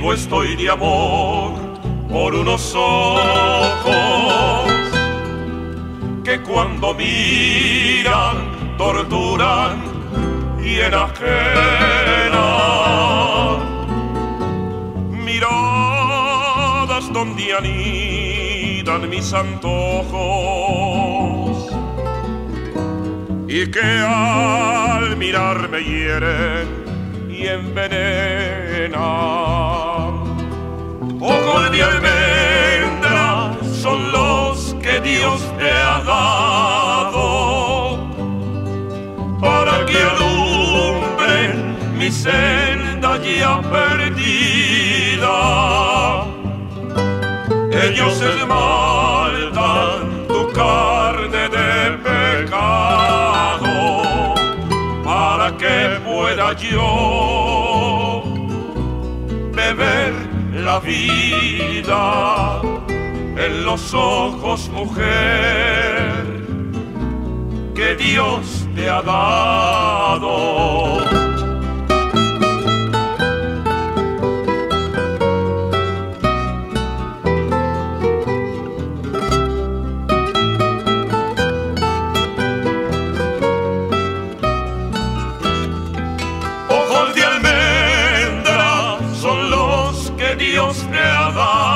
vivo estoy de amor por unos ojos que cuando miran torturan y enajenan. Miradas donde anidan mis antojos y que al mirarme hieren y envenenan. Ojos de almendra son los que Dios te ha dado para que alumbren mi senda ya perdida. Ellos esmaltan tu carne de pecado para que pueda yo beber la vida en los ojos, mujer, que Dios te ha dado. Ojos de almendra son los que Dios te ha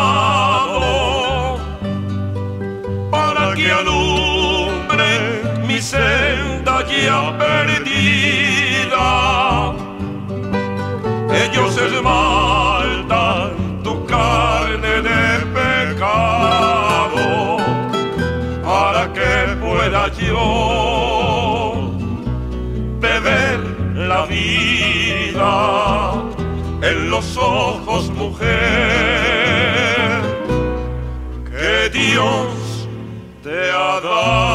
dado para que alumbre mi senda ya perdida. Ellos esmaltan tu carne de pecado para que pueda yo beber la vida en los ojos, mujer, que Dios te ha dado.